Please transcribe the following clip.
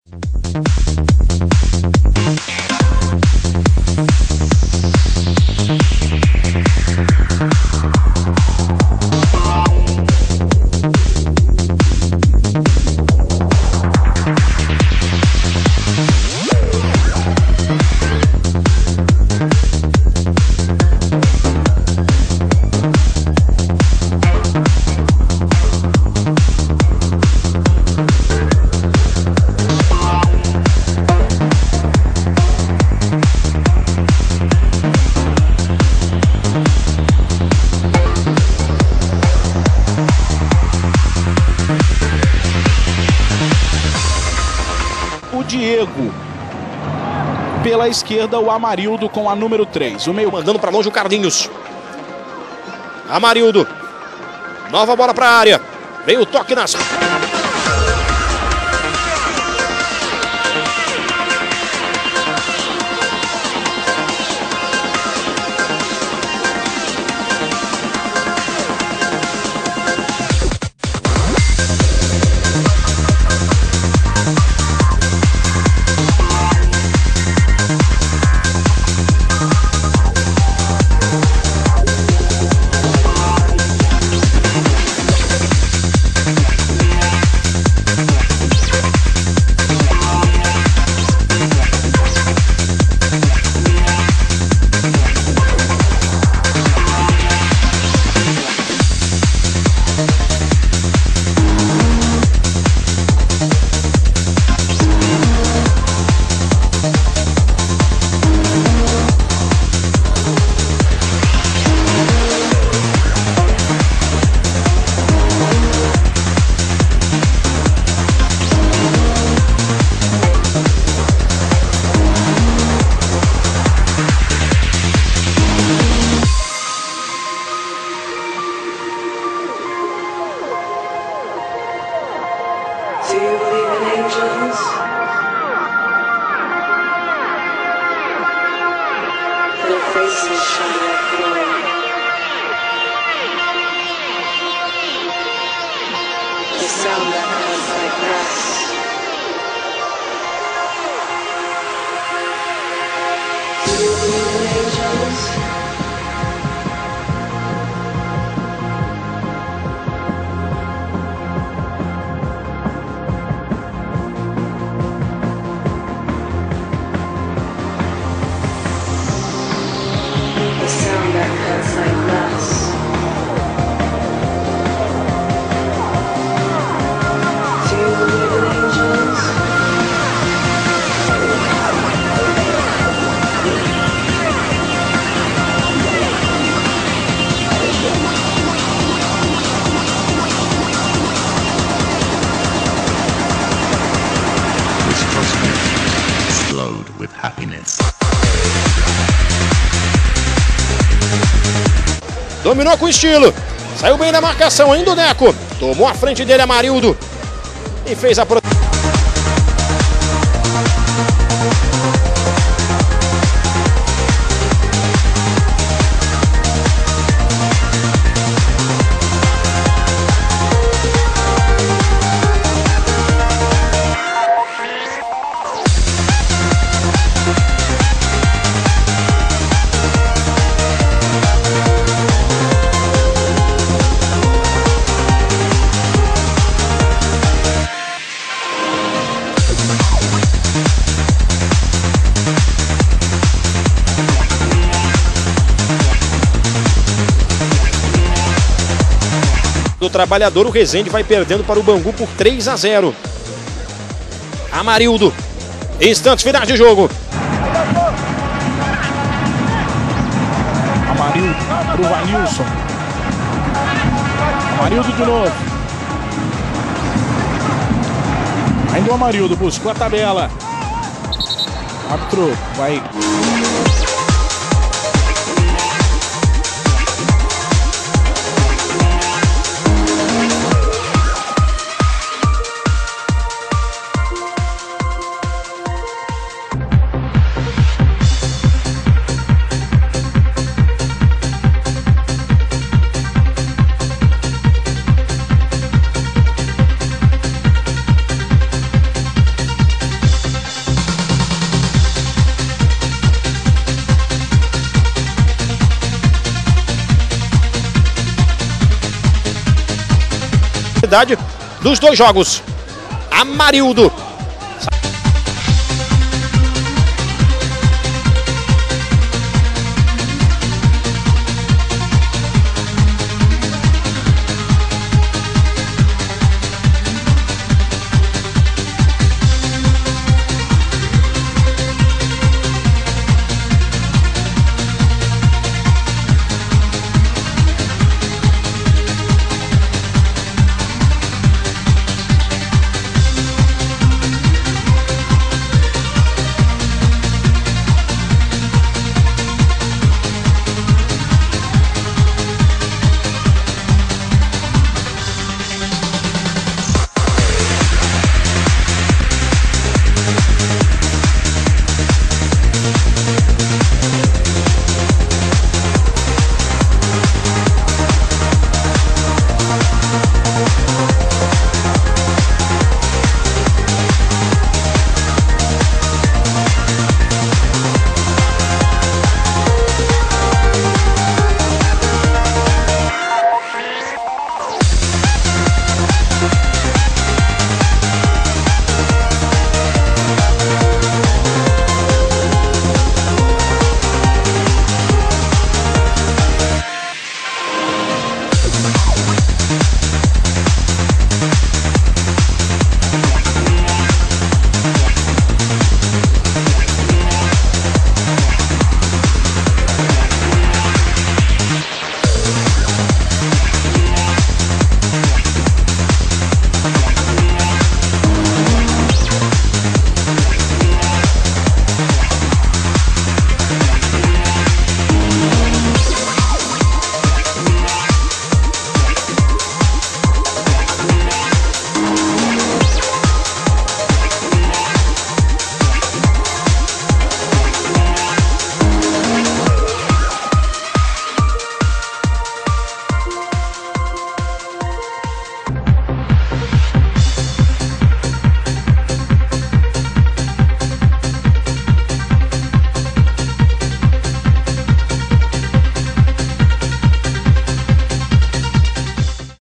Diego. Pela esquerda, o Amarildo com a número 3. O meio mandando para longe o Carlinhos. Amarildo. Nova bola para a área. Vem o toque nas... Do you believe in angels? Their faces shine like gold. The sound that comes like grass. Do you believe in angels? Sound that cuts like glass. Do you believe in angels? This prospect is loaded with happiness. Dominou com estilo. Saiu bem da marcação ainda o Neco. Tomou a frente dele Amarildo. E fez a proteção. Do Trabalhador, o Resende vai perdendo para o Bangu por 3-0. Amarildo, instantes finais de jogo. Amarildo para o Vanilson. Amarildo de novo. Ainda o Amarildo buscou a tabela. Árbitro vai... intensidade dos dois jogos. Amarildo